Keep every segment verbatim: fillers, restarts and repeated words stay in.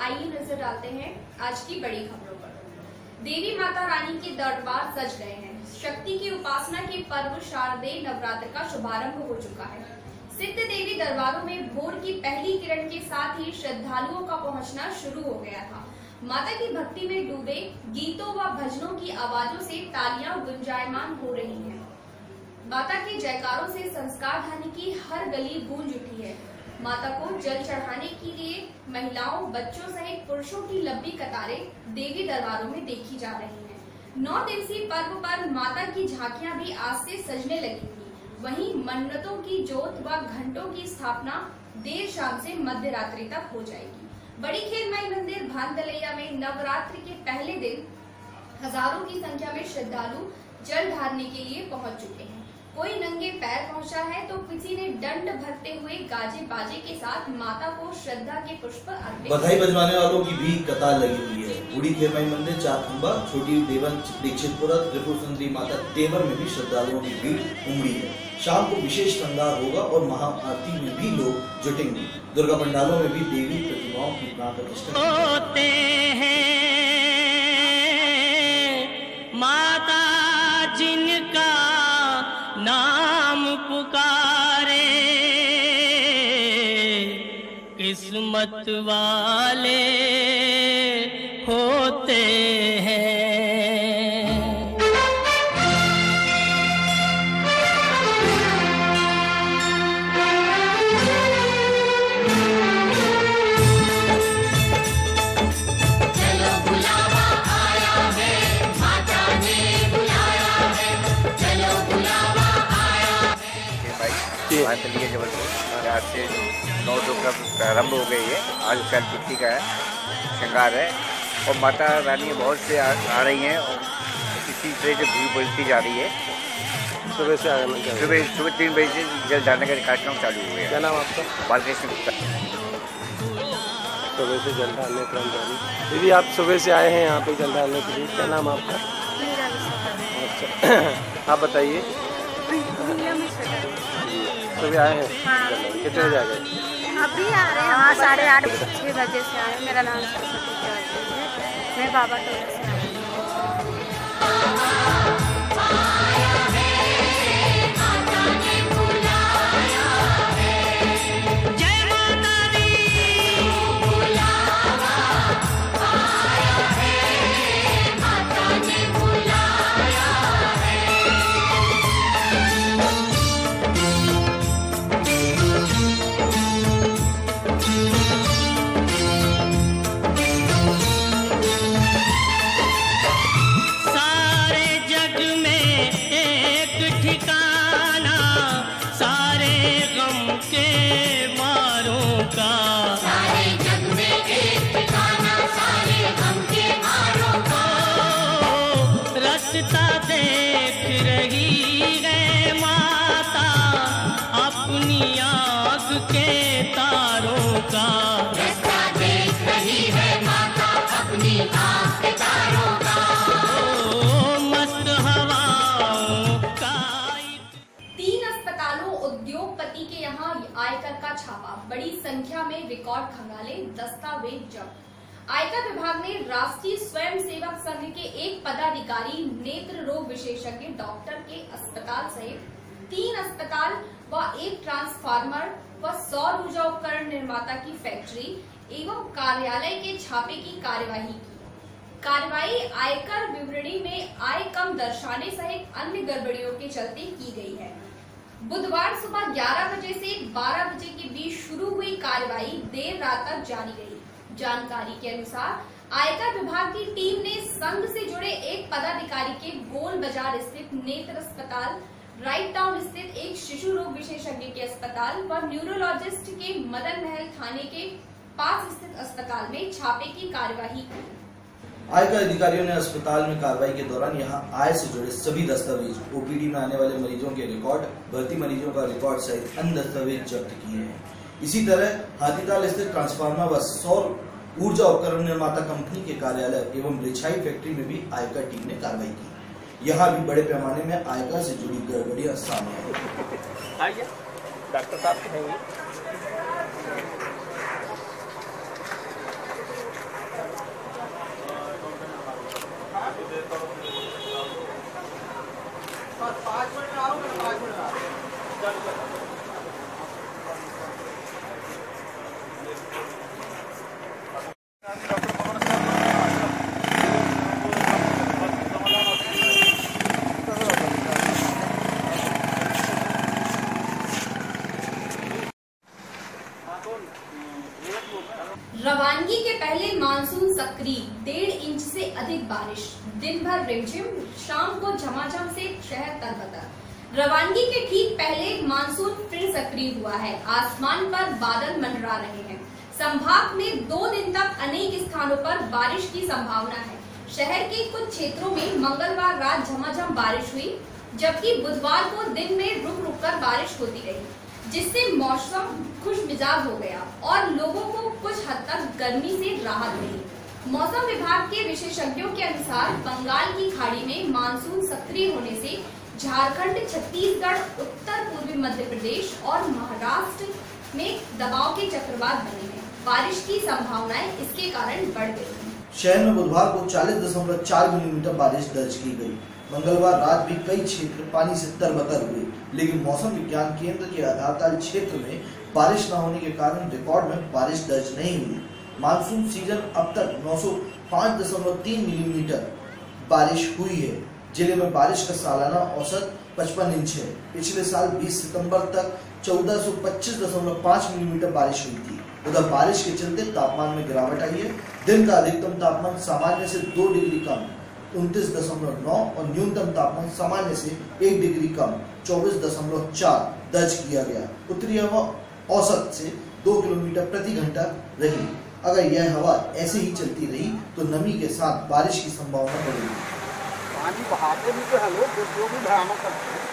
आइए नजर डालते हैं आज की बड़ी खबरों पर। देवी माता रानी के दरबार सज गए हैं। शक्ति की उपासना के पर्व शारदीय नवरात्र का शुभारंभ हो चुका है। सिद्ध देवी दरबारों में भोर की पहली किरण के साथ ही श्रद्धालुओं का पहुंचना शुरू हो गया था। माता की भक्ति में डूबे गीतों व भजनों की आवाजों से तालियां गुंजायमान हो रही हैं। माता के जयकारों से संस्कार धानी की हर गली गूंज उठी है। माता को जल चढ़ाने के लिए महिलाओं, बच्चों सहित पुरुषों की लंबी कतारें देवी दरबारों में देखी जा रही हैं। नौ दिवसीय पर्व पर माता की झांकियां भी आज से सजने लगी थी। वहीं मन्नतों की जोत व घंटों की स्थापना देर शाम से मध्य रात्रि तक हो जाएगी। बड़ी खेल माई मंदिर भानतलैया में नवरात्रि के पहले दिन हजारों की संख्या में श्रद्धालु जल ढारने के लिए पहुंच चुके हैं। कोई नंगे पैर पहुंचा है तो किसी ने दंड भरते हुए गाजे बाजे के साथ माता को श्रद्धा के पुष्प अर्पित। बधाई बजवाने वालों की भी कतार लगी हुई है। बूढ़ी खेल माई मंदिर, चार खंबा, छोटी देवन, दीक्षितपुरा, त्रिपुर सुंदरी माता देवर में भी श्रद्धालुओं की भीड़ उमड़ी है। शाम को विशेष श्रृंगार होगा और महाआरती में भी लोग जुटेंगे। दुर्गा पंडालों में भी देवी प्रतिमाओं की प्राण प्रतिष्ठा होते हैं। माता जिनका नाम पुकारे किस्मत वाले होते हैं। भानतलैया जबलपुर आज से नौ दो का प्रारंभ हो गई है। आज कल तिथि का है, श्रृंगार है और माता रानी बहुत से आ, आ रही हैं और इसी तरह से भीड़ बढ़ती जा रही है। सुबह से आगमन सुबह सुबह तीन बजे से जल ढारने का कार्यक्रम चालू हुए हैं। क्या नाम आपका? बालकृष्ण गुप्ता। सुबह से जल ढारने क्रम जारी। दीदी आप सुबह से आए हैं यहाँ पे जल ढारने के लिए, क्या नाम आपका? अच्छा आप बताइए। सुबह आए हैं? हाँ। कितने बजे आ गए? अभी आ रहे हैं। हाँ साढ़े आठ छः बजे से आए। मेरा नाम सरस्वती है। मैं बाबा टोला से आई हूँ। आयकर का छापा, बड़ी संख्या में रिकॉर्ड खंगाले, दस्तावेज जब्त। आयकर विभाग ने राष्ट्रीय स्वयं सेवक संघ के एक पदाधिकारी, नेत्र रोग विशेषज्ञ डॉक्टर के अस्पताल सहित तीन अस्पताल व एक ट्रांसफार्मर व सौर ऊर्जा उपकरण निर्माता की फैक्ट्री एवं कार्यालय के छापे की कार्यवाही की। कार्रवाई आयकर विवरणी में आय कम दर्शाने सहित अन्य गड़बड़ियों के चलते की गई है। बुधवार सुबह ग्यारह बजे से बारह बजे के बीच शुरू हुई कार्रवाई देर रात तक जारी रही। जानकारी के अनुसार आयकर विभाग की टीम ने संघ से जुड़े एक पदाधिकारी के गोल बाजार स्थित नेत्र अस्पताल, राइट टाउन स्थित एक शिशु रोग विशेषज्ञ के अस्पताल व न्यूरोलॉजिस्ट के मदन महल थाने के पास स्थित अस्पताल में छापे की कार्यवाही की। आयकर अधिकारियों ने अस्पताल में कार्रवाई के दौरान यहां आय से जुड़े सभी दस्तावेज, ओपीडी में आने वाले मरीजों के रिकॉर्ड, भर्ती मरीजों का रिकॉर्ड सहित अन्य दस्तावेज जब्त किए हैं। इसी तरह हाथीताल स्थित ट्रांसफार्मर व सौर ऊर्जा उपकरण निर्माता कंपनी के कार्यालय एवं रिछाई फैक्ट्री में भी आयकर टीम ने कार्रवाई की। यहाँ भी बड़े पैमाने में आयकर से जुड़ी गड़बड़ियां सामने आई। डॉक्टर साहब कहेंगे रवानगी के पहले मानसून सक्रिय, डेढ़ इंच से अधिक बारिश, दिन भर रिमझिम, शाम को झमाझम से शहर तरबतर। रवानगी के ठीक पहले मानसून फिर सक्रिय हुआ है। आसमान पर बादल मंडरा रहे हैं। संभाग में दो दिन तक अनेक स्थानों पर बारिश की संभावना है। शहर के कुछ क्षेत्रों में मंगलवार रात झमाझम बारिश हुई, जबकि बुधवार को दिन में रुक रुक कर बारिश होती रही, जिससे मौसम खुश मिजाज हो गया और लोगों को कुछ हद तक गर्मी से राहत मिली। मौसम विभाग के विशेषज्ञों के अनुसार बंगाल की खाड़ी में मानसून सक्रिय होने से झारखंड, छत्तीसगढ़, उत्तर पूर्वी मध्य प्रदेश और महाराष्ट्र में दबाव के चक्रवात बने हैं। बारिश की संभावनाएं इसके कारण बढ़ गई हैं। शहर में बुधवार को चालीस दशमलव चार मिलीमीटर बारिश दर्ज की गई। मंगलवार रात भी कई क्षेत्र पानी से तरबतर हुए, लेकिन मौसम विज्ञान केंद्र के आधारताल क्षेत्र में बारिश न होने के कारण रिकॉर्ड में बारिश दर्ज नहीं हुई। मानसून सीजन अब तक नौ सौ पाँच दशमलव तीन मिलीमीटर बारिश हुई है। जिले में बारिश का सालाना औसत पचपन इंच है। पिछले साल बीस सितंबर तक चौदह सौ पच्चीस दशमलव पाँच मिलीमीटर बारिश हुई थी। उधर बारिश के चलते तापमान में गिरावट आई है। दिन का अधिकतम तापमान सामान्य से दो डिग्री कम उनतीस दशमलव नौ और न्यूनतम तापमान सामान्य से एक डिग्री कम चौबीस दशमलव चार दर्ज किया गया। उत्तरी हवा औसत से दो किलोमीटर प्रति घंटा रही। अगर यह हवा ऐसे ही चलती रही तो नमी के साथ बारिश की संभावना बढ़ेगी। पानी बहाते भी तो है लोग, जो भी भयानक करते हैं।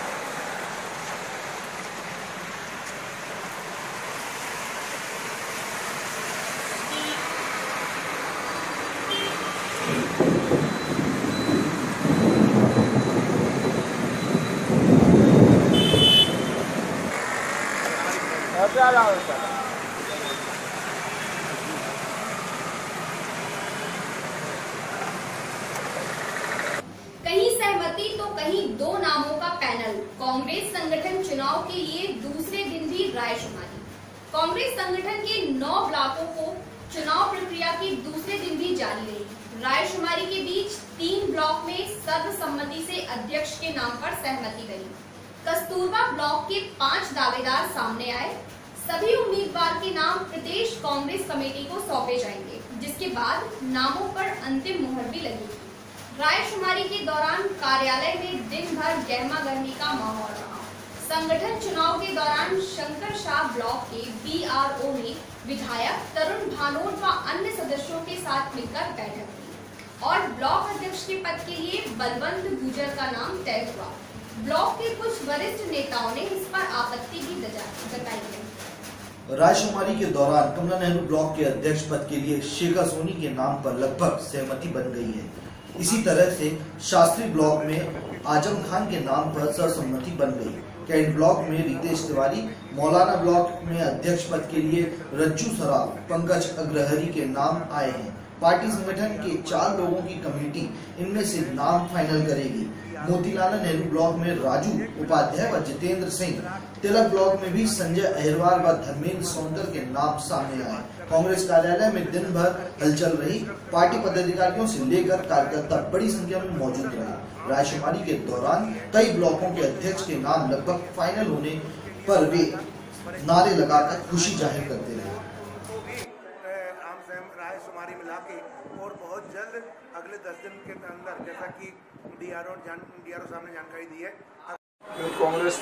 कहीं सहमति तो कहीं दो नामों का पैनल। कांग्रेस संगठन चुनाव के लिए दूसरे दिन भी रायशुमारी। कांग्रेस संगठन के नौ ब्लॉकों को चुनाव प्रक्रिया की दूसरे दिन भी जारी रही। रायशुमारी के बीच तीन ब्लॉक में सर्वसम्मति से अध्यक्ष के नाम पर सहमति बनी। कस्तूरबा ब्लॉक के पांच दावेदार सामने आए। सभी उम्मीदवार के नाम प्रदेश कांग्रेस कमेटी को सौंपे जाएंगे, जिसके बाद नामों पर अंतिम मुहर भी लगेगी। रायशुमारी के दौरान कार्यालय में दिन भर गहमा गहमी का माहौल रहा। संगठन चुनाव के दौरान शंकर शाह ब्लॉक के बी आर ओ ने विधायक तरुण भानोट व अन्य सदस्यों के साथ मिलकर बैठक की और ब्लॉक अध्यक्ष के पद के लिए बलवंत गुजर का नाम तय हुआ। ब्लॉक के कुछ वरिष्ठ नेताओं ने इस पर आपत्ति भी जताई है। रायशुमारी के दौरान कमला नेहरू ब्लॉक के अध्यक्ष पद के लिए शेखा सोनी के नाम पर लगभग सहमति बन गई है। इसी तरह से शास्त्री ब्लॉक में आजम खान के नाम पर सर्वसम्मति बन गई। कैंट ब्लॉक में रितेश तिवारी, मौलाना ब्लॉक में अध्यक्ष पद के लिए रज्जू सराफ, पंकज अग्रहरी के नाम आए हैं। पार्टी संगठन के चार लोगों की कमेटी इनमें से नाम फाइनल करेगी। मोतीलाल नेहरू ब्लॉक में राजू उपाध्याय व जितेंद्र सिंह, तिलक ब्लॉक में भी संजय अहिरवार व धर्मेंद्र सोनकर के नाम सामने आए। कांग्रेस कार्यालय में दिन भर हलचल रही। पार्टी पदाधिकारियों से लेकर कार्यकर्ता बड़ी संख्या में मौजूद रहे। रायशुमारी के दौरान कई ब्लॉकों के अध्यक्ष के नाम लगभग फाइनल होने पर वे नारे लगाकर खुशी जाहिर करते रहे। रायशुमारी मिला के और बहुत जल्द अगले दस दिन के अंदर, जैसा कि D R O D R O साहब ने जानकारी दी है। कांग्रेस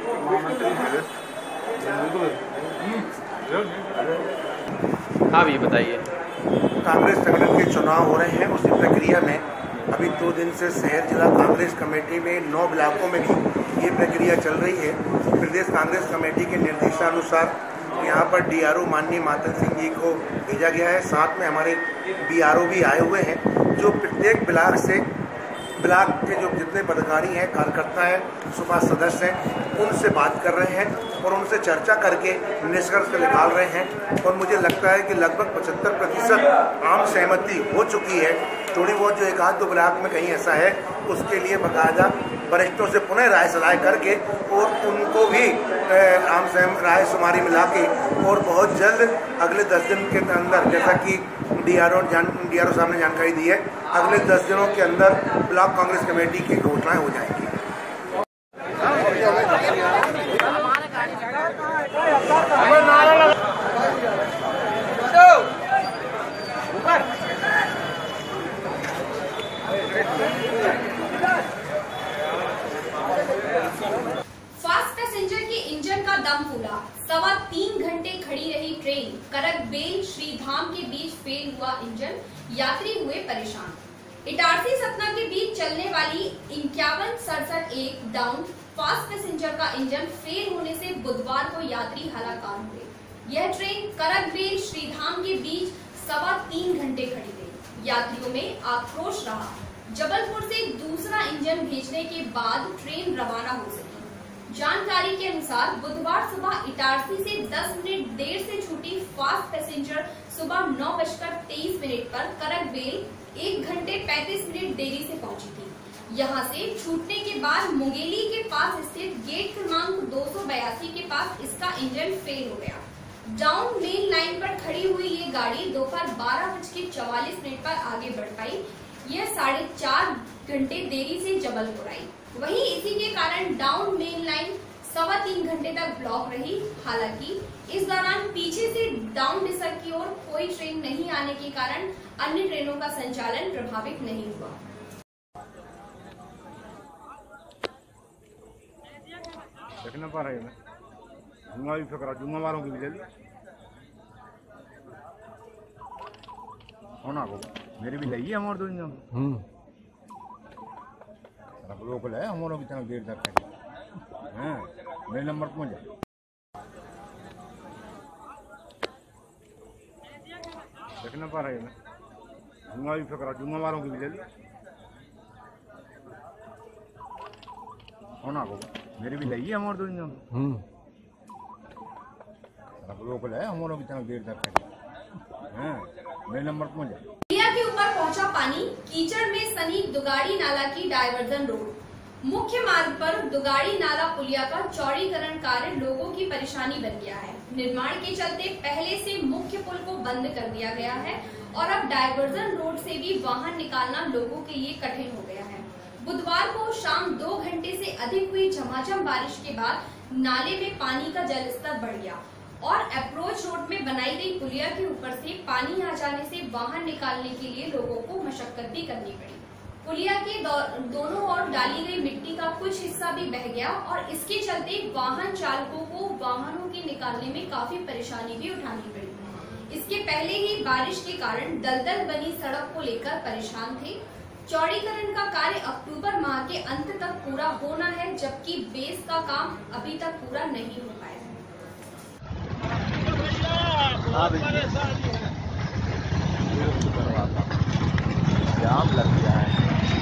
हाँ भी बताइए। कांग्रेस संगठन के चुनाव हो रहे हैं, उसी प्रक्रिया में अभी दो दिन से शहर जिला कांग्रेस कमेटी में नौ ब्लॉकों में भी ये प्रक्रिया चल रही है। प्रदेश कांग्रेस कमेटी के निर्देशानुसार यहाँ पर डी आर ओ माननीय मातन सिंह जी को भेजा गया है। साथ में हमारे बी आर ओ भी आए हुए हैं, जो प्रत्येक ब्लॉक से ब्लॉक के जो जितने पदाधिकारी हैं, कार्यकर्ता हैं, सुबह सदस्य हैं, उनसे बात कर रहे हैं और उनसे चर्चा करके निष्कर्ष निकाल रहे हैं। और मुझे लगता है कि लगभग पचहत्तर प्रतिशत आम सहमति हो चुकी है। थोड़ी बहुत जो एक आध दो ब्लॉक में कहीं ऐसा है, उसके लिए बाकायदा वरिष्ठों से पुनः राय सलाह करके और उनको भी आम सहम राय शुमारी मिला के और बहुत जल्द अगले दस दिन के अंदर, जैसा कि डी आर ओ जान डी आर ओ साहब ने जानकारी दी है, अगले दस दिनों के अंदर ब्लॉक कांग्रेस कमेटी की घोषणाएं हो जाएंगी। फास्ट पैसेंजर के इंजन का दम फूला, सवा तीन घंटे खड़ी रही ट्रेन, करकबेल श्रीधाम के बीच फेल हुआ इंजन, यात्री हुए परेशान। इटारसी सतना के बीच चलने वाली इक्यावन सड़सठ एक डाउन फास्ट पैसेंजर का इंजन फेल होने से बुधवार को यात्री हलाकान हुए। यह ट्रेन करकबेल श्रीधाम के बीच सवा तीन घंटे खड़ी रही, यात्रियों में आक्रोश रहा। जबलपुर से दूसरा इंजन भेजने के बाद ट्रेन रवाना हो सकी। जानकारी के अनुसार बुधवार सुबह इटारसी से दस मिनट देर से छूटी फास्ट पैसेंजर सुबह नौ बजकर तेईस मिनट पर करकबेल एक घंटे पैंतीस मिनट देरी से पहुंची थी। यहां से छूटने के बाद मुंगेली के पास स्थित गेट क्रमांक दो सौ बयासी के पास इसका इंजन फेल हो गया। डाउन मेन लाइन पर खड़ी हुई ये गाड़ी दोपहर बारह बज के चौवालीस मिनट पर आगे बढ़ पाई। यह साढ़े चार घंटे देरी से जबलपुर आई। वहीं इसी के कारण डाउन मेन लाइन सवा तीन घंटे तक ब्लॉक रही। हालांकि इस दौरान पीछे से डाउन डिसर की ओर कोई ट्रेन नहीं आने के कारण अन्य ट्रेनों का संचालन प्रभावित नहीं हुआ। देखना पा रहे हैं जुम्मा भी फकरा जुम्मा वालों की भी होना को मेरी भी लगी है हमारे दो इंजन हम्म लोकल है हमारों की तरह देर तक हैं मेरे नंबर पहुंच जाए। देखना पा रहे हैं जुम्मा भी फकरा जुम्मा वालों की भी होना को मेरी भी लगी है हमारे दो इंजन हम्म लोकल है हमारों की तरह देर तक हैं मेरे नंबर पहुंच जाए। पुलिया के ऊपर पहुंचा पानी, कीचड़ में सनी दुगाड़ी नाला की डायवर्जन रोड। मुख्य मार्ग पर दुगाड़ी नाला पुलिया का चौड़ीकरण कार्य लोगों की परेशानी बन गया है। निर्माण के चलते पहले से मुख्य पुल को बंद कर दिया गया है और अब डायवर्जन रोड से भी वाहन निकालना लोगों के लिए कठिन हो गया है। बुधवार को शाम दो घंटे से अधिक हुई झमाझम बारिश के बाद नाले में पानी का जल स्तर बढ़ गया और अप्रोच रोड में बनाई गई पुलिया के ऊपर से पानी आ जाने से वाहन निकालने के लिए लोगों को मशक्कत भी करनी पड़ी। पुलिया के दो, दोनों ओर डाली गई मिट्टी का कुछ हिस्सा भी बह गया और इसके चलते वाहन चालकों को वाहनों के निकालने में काफी परेशानी भी उठानी पड़ी। इसके पहले ही बारिश के कारण दलदल बनी सड़क को लेकर परेशान थे। चौड़ीकरण का कार्य अक्टूबर माह के अंत तक पूरा होना है, जबकि बेस का काम अभी तक पूरा नहीं हो पाया है। जाम लग गया है।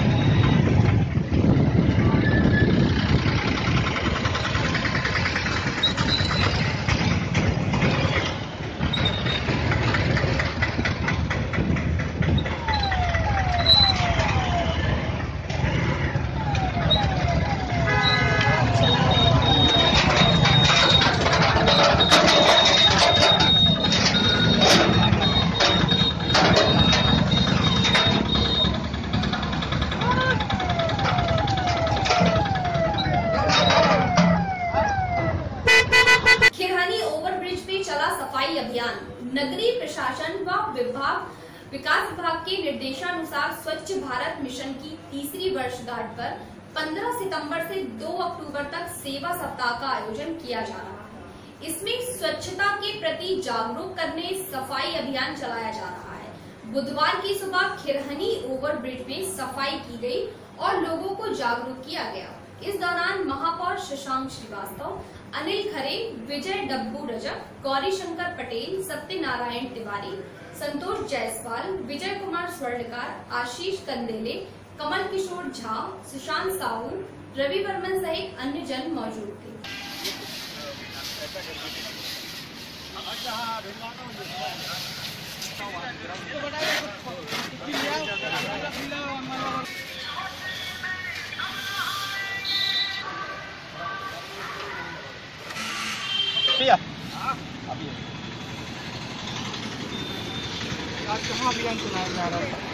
अभियान। नगरीय प्रशासन व विभाग विकास विभाग के निर्देशानुसार स्वच्छ भारत मिशन की तीसरी वर्षगांठ पर पंद्रह सितंबर से दो अक्टूबर तक सेवा सप्ताह का आयोजन किया जा रहा है। इसमें स्वच्छता के प्रति जागरूक करने सफाई अभियान चलाया जा रहा है। बुधवार की सुबह खिरहनी ओवरब्रिज में सफाई की गई और लोगों को जागरूक किया गया। इस दौरान महापौर शशांक श्रीवास्तव, अनिल खरे, विजय डब्बू रजक, गौरी शंकर पटेल, सत्यनारायण तिवारी, संतोष जायसवाल, विजय कुमार स्वर्णकार, आशीष कंदेले, कमल किशोर झा, सुशांत साहू, रवि वर्मन सहित अन्य जन मौजूद थे। आज कहाँ अभियान चलाया जा रहा है?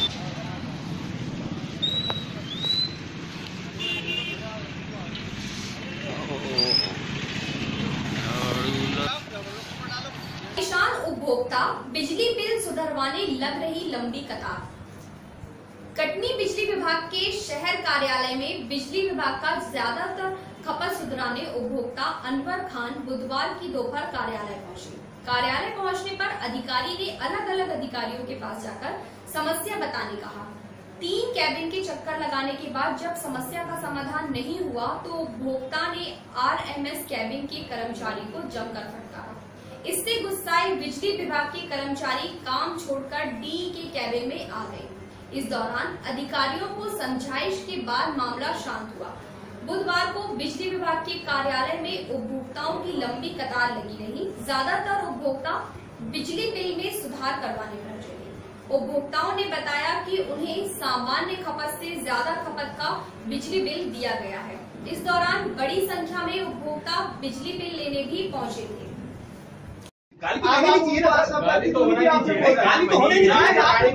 परेशान उपभोक्ता, बिजली बिल सुधरवाने लग रही लंबी कतार। कटनी बिजली विभाग के शहर कार्यालय में बिजली विभाग का ज्यादातर खपत सुधराने उपभोक्ता अनवर खान बुधवार की दोपहर कार्यालय पहुंचे। कार्यालय पहुंचने पर अधिकारी ने अलग अलग अधिकारियों के पास जाकर समस्या बताने कहा। तीन कैबिन के चक्कर लगाने के बाद जब समस्या का समाधान नहीं हुआ तो उपभोक्ता ने आरएमएस कैबिन के कर्मचारी को जमकर फटकारा। इससे गुस्साए बिजली विभाग के कर्मचारी काम छोड़कर डी के कैबिन में आ गए। इस दौरान अधिकारियों को समझाइश के बाद मामला शांत हुआ। बुधवार को बिजली विभाग के कार्यालय में उपभोक्ताओं की लंबी कतार लगी रही। ज्यादातर उपभोक्ता बिजली बिल में सुधार करवाने पहुंचे थे। उपभोक्ताओं ने बताया कि उन्हें सामान्य खपत से ज्यादा खपत का बिजली बिल दिया गया है। इस दौरान बड़ी संख्या में उपभोक्ता बिजली बिल लेने भी पहुंचे थे। गाली तो नहीं चाहिए ना, गाली तो होना ही चाहिए, गाली तो होनी नहीं चाहिए,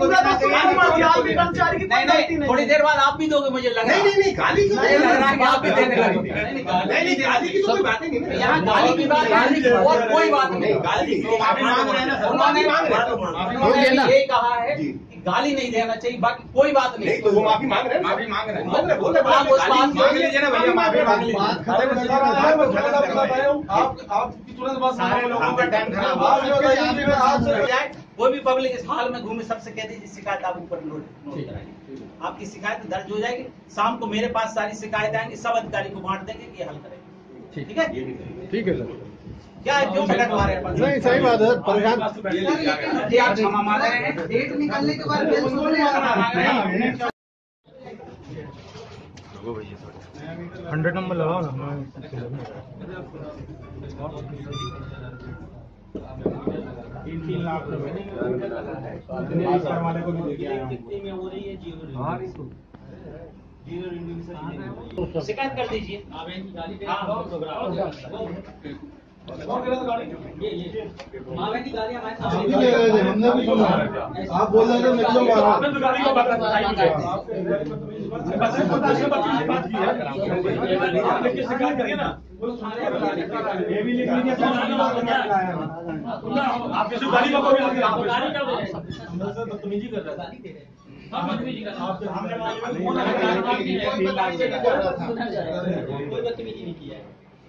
नहीं नहीं थोड़ी देर बाद आप भी दोगे मुझे लग रहा है। नहीं नहीं गाली क्यों लग रहा है कि आप भी देने लगे। नहीं नहीं गाली की तो कोई बात नहीं है, यहाँ गाली की बात गाली और कोई बात नहीं। गाली उन्होंने उन्होंने ये कहा है कि गाली नहीं देना चाहिए, बाकी कोई बात नहीं। तो वो माफी मांग रहे हैं, माफी मांग रहे हैं, बोल रहे बोल रहे आप उस बात मांग लीजिए ना भैया, माफी मांग लीजिए। आप आप तुरंत बस सारे लोगों का टाइम खराब। कोई भी पब्लिक इस हाल में घूमे सबसे कह दीजिए शिकायत आप ऊपर नोट कराइए, आपकी शिकायत दर्ज हो जाएगी। शाम को मेरे पास सारी शिकायत आएंगी, सब अधिकारी को बांट देंगे कि हल करेंगे। ठीक है ठीक है सर। क्या है क्यों भटक पा रहे हैं? नहीं सही बात है, परेशान जी आप क्षमा मांग रहे हैं। डेट निकलने के बाद बिल सोने हंड्रेड नंबर लगाओ ना। तीन तीन लाख रुपए वाले को भी देके आया हूँ। शिकायत कर दीजिए। हमने भी सुना, आप बोल रहे थे निकलो शिकायत करिए ना। ये भी लिख लीजिए आप किसी गाड़ी का बदतमीजी कर रहा था।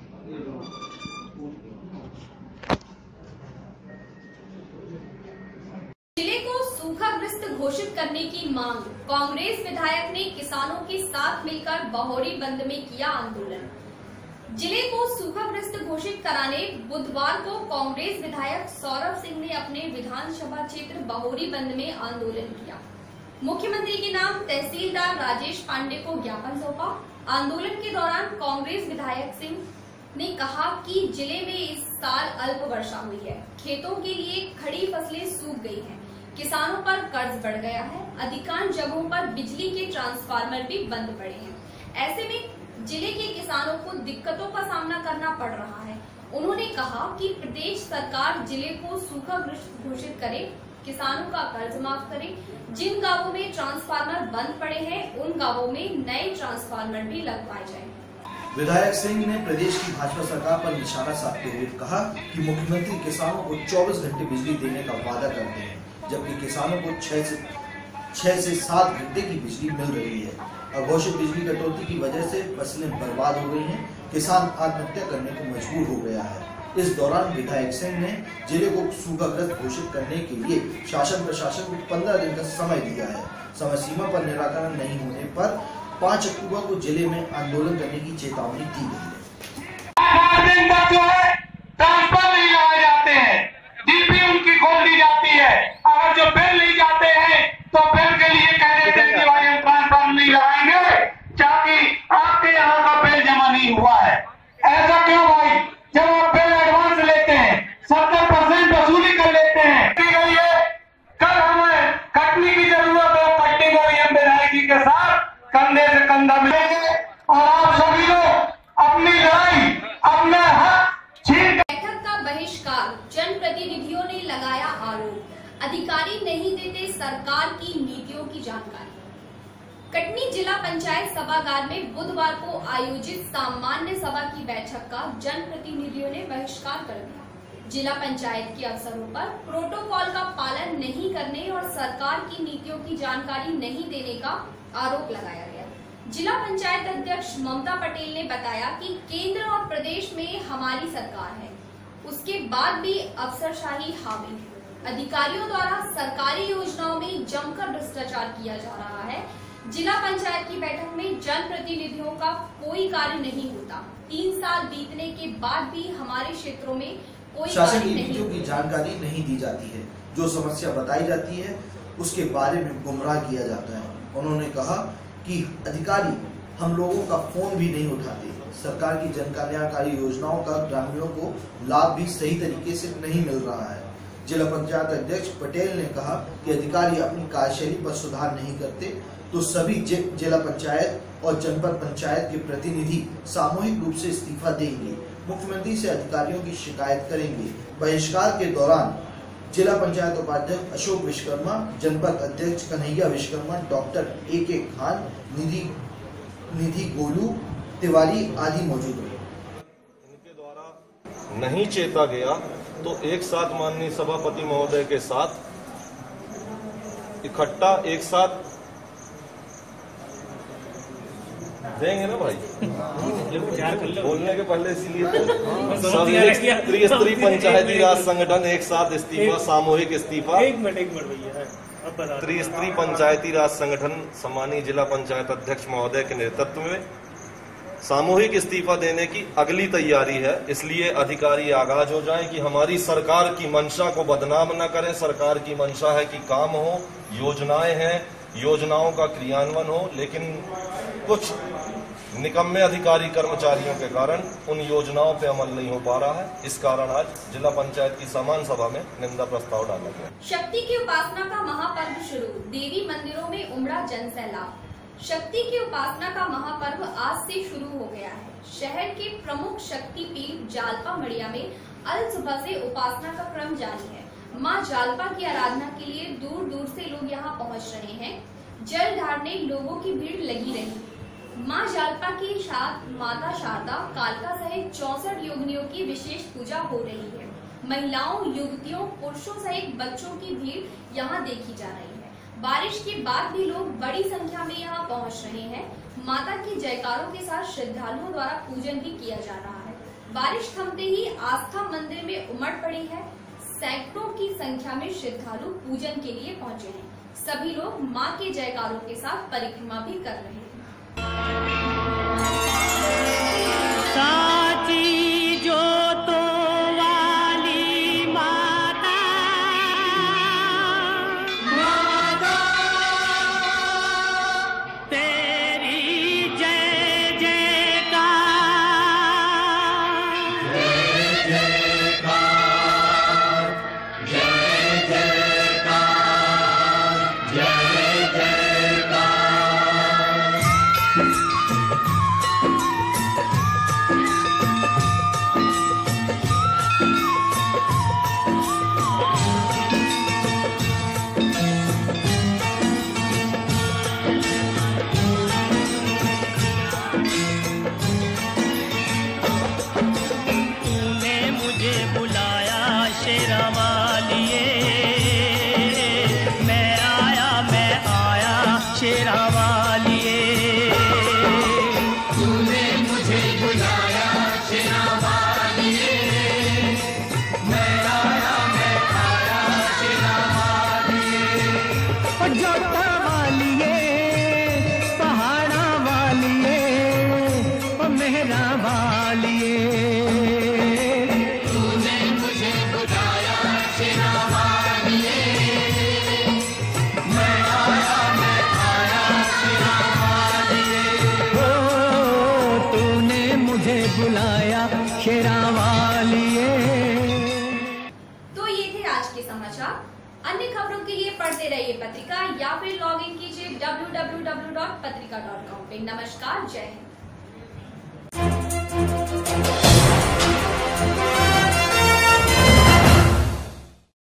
जिले को सूखाग्रस्त घोषित करने की मांग। कांग्रेस विधायक ने किसानों के साथ मिलकर बहोरी बंद में किया आंदोलन। जिले को सूखाग्रस्त घोषित कराने बुधवार को कांग्रेस विधायक सौरभ सिंह ने अपने विधानसभा क्षेत्र बहोरी बंद में आंदोलन किया। मुख्यमंत्री के नाम तहसीलदार राजेश पांडे को ज्ञापन सौंपा। आंदोलन के दौरान कांग्रेस विधायक सिंह ने कहा कि जिले में इस साल अल्प वर्षा हुई है, खेतों के लिए खड़ी फसलें सूख गई हैं, किसानों पर कर्ज बढ़ गया है, अधिकांश जगहों पर बिजली के ट्रांसफार्मर भी बंद पड़े हैं। ऐसे में जिले के किसानों को दिक्कतों का सामना करना पड़ रहा है। उन्होंने कहा कि प्रदेश सरकार जिले को सूखाग्रस्त घोषित करे, किसानों का कर्ज माफ करे, जिन गांवों में ट्रांसफार्मर बंद पड़े हैं उन गांवों में नए ट्रांसफार्मर भी लगवाए जाएं। विधायक सिंह ने प्रदेश की भाजपा सरकार पर निशाना साधते हुए कहा कि मुख्यमंत्री किसानों को चौबीस घंटे बिजली देने का वादा करते हैं, जबकि किसानों को छह से छह से सात घंटे की बिजली मिल रही है। अघोषित बिजली कटौती की वजह से फसलें बर्बाद हो गई हैं, किसान आत्महत्या करने को मजबूर हो गया है। इस दौरान विधायक सिंह ने जिले को सूखाग्रस्त घोषित करने के लिए शासन प्रशासन को पंद्रह दिन का समय दिया है। समय सीमा पर निराकरण नहीं होने पर पाँच अक्टूबर को जिले में आंदोलन करने की चेतावनी दी गई है। जो है ट्रांसफर नहीं लगाए जाते हैं, डीपी उनकी खोल दी जाती है, अगर जो बिल नहीं जाते हैं तो बिल के लिए कह देते हैं कि भाई हम ट्रांसफर नहीं लगाएंगे, ताकि आपके यहाँ का बिल जमा नहीं हुआ है। ऐसा क्यों भाई? जब आप बिल एडवांस लेते हैं, सत्तर परसेंट वसूली कर लेते हैं। कल हमें कटनी की जरूरत है, कटनी को एम विधायक जी के साथ कंधे से कंधा मिलेंगे और आप सभी लोग अपनी लड़ाई, अपने हक छीन। बैठक में बुधवार को आयोजित सामान्य सभा की बैठक का जनप्रतिनिधियों ने बहिष्कार कर दिया। जिला पंचायत के अवसरों पर प्रोटोकॉल का पालन नहीं करने और सरकार की नीतियों की जानकारी नहीं देने का आरोप लगाया गया। जिला पंचायत अध्यक्ष ममता पटेल ने बताया कि केंद्र और प्रदेश में हमारी सरकार है, उसके बाद भी अफसरशाही हावी है। अधिकारियों द्वारा सरकारी योजनाओं में जमकर भ्रष्टाचार किया जा रहा है। जिला पंचायत की बैठक में जनप्रतिनिधियों का कोई कार्य नहीं होता। तीन साल बीतने के बाद भी हमारे क्षेत्रों में कोई शासन की नीतियों की जानकारी नहीं दी जाती है। जो समस्या बताई जाती है उसके बारे में गुमराह किया जाता है। उन्होंने कहा कि अधिकारी हम लोगों का फोन भी नहीं उठाते। सरकार की जन कल्याणकारी योजनाओं का ग्रामीणों को लाभ भी सही तरीके से नहीं मिल रहा है। जिला पंचायत अध्यक्ष पटेल ने कहा कि अधिकारी अपनी कार्यशैली पर सुधार नहीं करते तो सभी जिला पंचायत और जनपद पंचायत के प्रतिनिधि सामूहिक रूप से इस्तीफा देंगे। मुख्यमंत्री से अधिकारियों की शिकायत करेंगे। बहिष्कार के दौरान जिला पंचायत उपाध्यक्ष अशोक विश्वकर्मा, जनपद अध्यक्ष कन्हैया विश्वकर्मा, डॉक्टर ए के खान, निधि निधि गोलू तिवारी आदि मौजूद रहे। इनके द्वारा नहीं चेता गया तो एक साथ माननीय सभापति महोदय के साथ इकट्ठा एक साथ देंगे ना भाई, बोलने के पहले इसीलिए सभी स्त्री पंचायती राज संगठन एक साथ इस्तीफा, सामूहिक इस्तीफा। एक मिनट एक मिनट भैया, त्रिस्त्री पंचायती राज संगठन सम्मानीय जिला पंचायत अध्यक्ष महोदय के नेतृत्व में सामूहिक इस्तीफा देने की अगली तैयारी है। इसलिए अधिकारी आगाज हो जाएं कि हमारी सरकार की मंशा को बदनाम न करें। सरकार की मंशा है कि काम हो, योजनाएं हैं, योजनाओं का क्रियान्वयन हो, लेकिन कुछ निकम्मे अधिकारी कर्मचारियों के कारण उन योजनाओं पे अमल नहीं हो पा रहा है। इस कारण आज जिला पंचायत की सामान्य सभा में निंदा प्रस्ताव डाला गया। शक्ति की उपासना का महापर्व शुरू, देवी मंदिरों में उमड़ा जन सैलाब। शक्ति की उपासना का महापर्व आज से शुरू हो गया है। शहर के प्रमुख शक्ति पीठ जालपा मड़िया में अल सुबह से उपासना का क्रम जारी है। मां जालपा की आराधना के लिए दूर दूर से लोग यहां पहुंच रहे हैं। जल ढारने लोगों की भीड़ लगी रही। मां जालपा के साथ माता शारदा, कालका सहित चौसठ योगिनियों की विशेष पूजा हो रही है। महिलाओं, युवतियों, पुरुषों सहित बच्चों की भीड़ यहाँ देखी जा रही है। बारिश के बाद भी लोग बड़ी संख्या में यहाँ पहुँच रहे हैं। माता के जयकारों के साथ श्रद्धालुओं द्वारा पूजन भी किया जा रहा है। बारिश थमते ही आस्था मंदिर में उमड़ पड़ी है। सैकड़ों की संख्या में श्रद्धालु पूजन के लिए पहुंचे हैं। सभी लोग मां के जयकारों के साथ परिक्रमा भी कर रहे हैं। साची जोतों वाली माता, माता तेरी जय जयकार, जय जयकार, जय जयकार, जय जयकार। तो ये थे आज के समाचार। अन्य खबरों के लिए पढ़ते रहिए पत्रिका या फिर लॉग इन कीजिए W W W dot Patrika dot com पे। नमस्कार, जय हिंद।